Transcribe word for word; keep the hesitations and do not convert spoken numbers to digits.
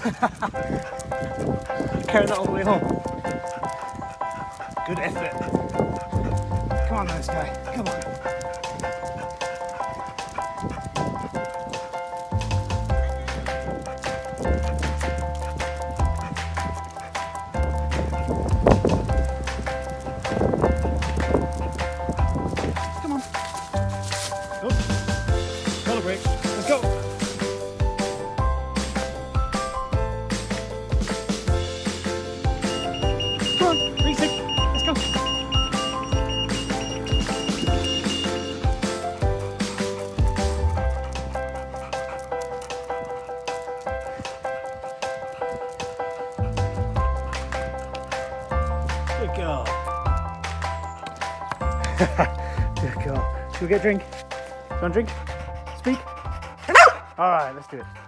Carry that all the way home. Good effort. Come on now, Skye. Come on. Come on. Oh. Collar break. Let's go. Come on, racing. Let's go. Good girl. Good girl. Should we get a drink? Do you want a drink? Speak? Alright, let's do it.